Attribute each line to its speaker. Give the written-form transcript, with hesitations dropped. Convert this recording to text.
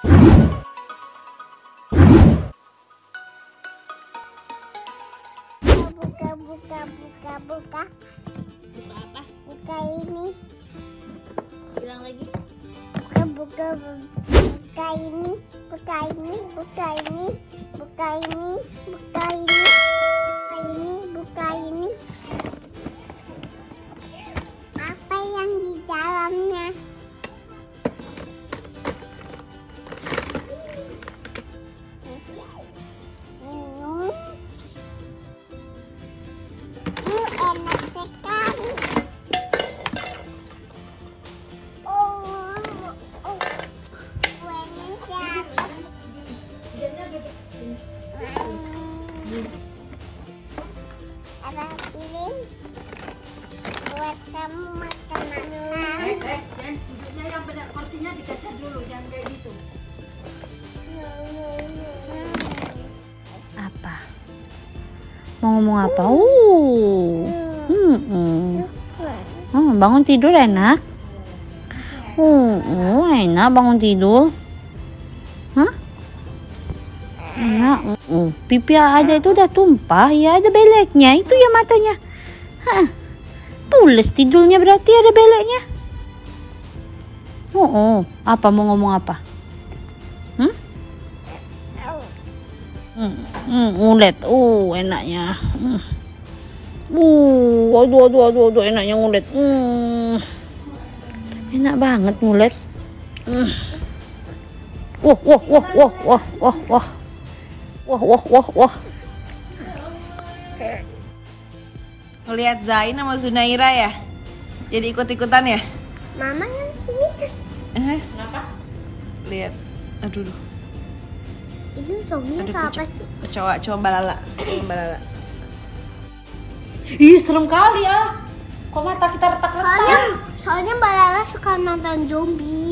Speaker 1: Buka. Buka apa? Buka ini.
Speaker 2: Bilang lagi.
Speaker 1: Buka ini. Buka ini. Buka ini. Buka ini. Buka ini. Buka ini. Buka ini. Apa yang di dalamnya? Minum. Enak sekali. Kuenya siapa? Ada piring buat kamu makan makan.
Speaker 2: Dan hidupnya yang benar, porsinya dikasih dulu, jangan kayak gitu.
Speaker 3: Apa? Mau ngomong apa? Bangun tidur enak. Enak bangun tidur. Hah? Enak. Pipi ada itu udah tumpah ya, ada beleknya. Itu ya matanya. Hah. Pules tidurnya berarti ada beleknya. Apa mau ngomong apa? Ngulet. Enaknya. Aduh, enaknya ngulet. Enak banget ngulet. Wah.
Speaker 4: Ngelihat Zain sama Zunaira ya? Jadi ikut-ikutan ya?
Speaker 1: Mama yang sini.
Speaker 4: Kenapa? Lihat. Aduh.
Speaker 1: Ini suaminya apa sih?
Speaker 4: Coba balala. Balala.
Speaker 3: Ih, serem kali ya. Kok mata kita retak-retak?
Speaker 1: Soalnya Mbak Lala suka nonton zombie.